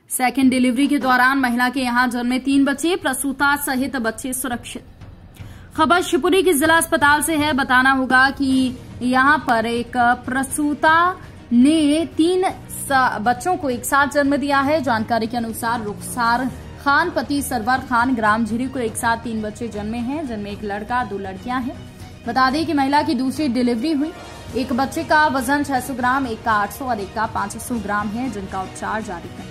Second delivery के दौरान महिला के यहां जन्मे 3 बच्चे, प्रसूता सहित बच्चे सुरक्षित। खबर शिवपुरी की जिला अस्पताल से है। बताना होगा कि यहां पर एक प्रसूता ने 3 बच्चों को एक साथ जन्म दिया है। जानकारी के अनुसार रुखसार खान पति सरवर खान ग्राम झिरी को एक साथ 3 बच्चे जन्मे हैं, जिनमें एक लड़का 2 लड़कियां हैं। बता दें कि महिला की दूसरी डिलीवरी हुई। एक बच्चे का वजन 600 ग्राम, एक का 800 और एक का 500 ग्राम है, जिनका उपचार जारी है।